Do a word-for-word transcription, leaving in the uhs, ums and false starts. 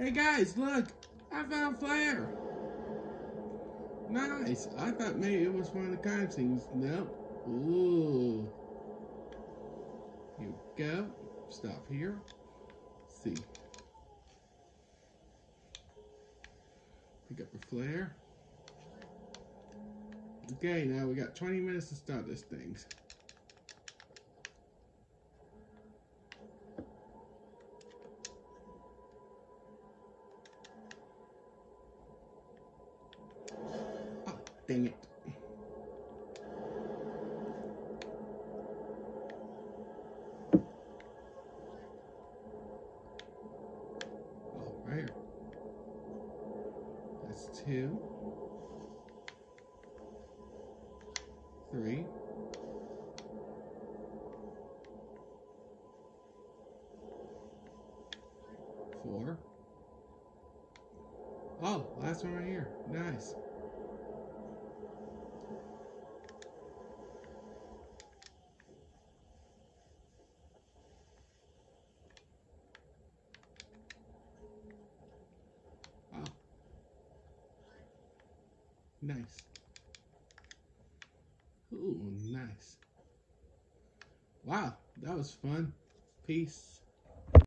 Hey guys, look! I found flare! Nice! I thought maybe it was one of the kind things. Nope. Ooh. Here we go. Stop here. Let's see. Pick up a flare. Okay, now we got twenty minutes to start this thing. Oh, dang it. All right. That's two. Three. Four. Oh, last one right here. Nice. Oh. Nice. Ooh, nice. Wow, that was fun. Peace.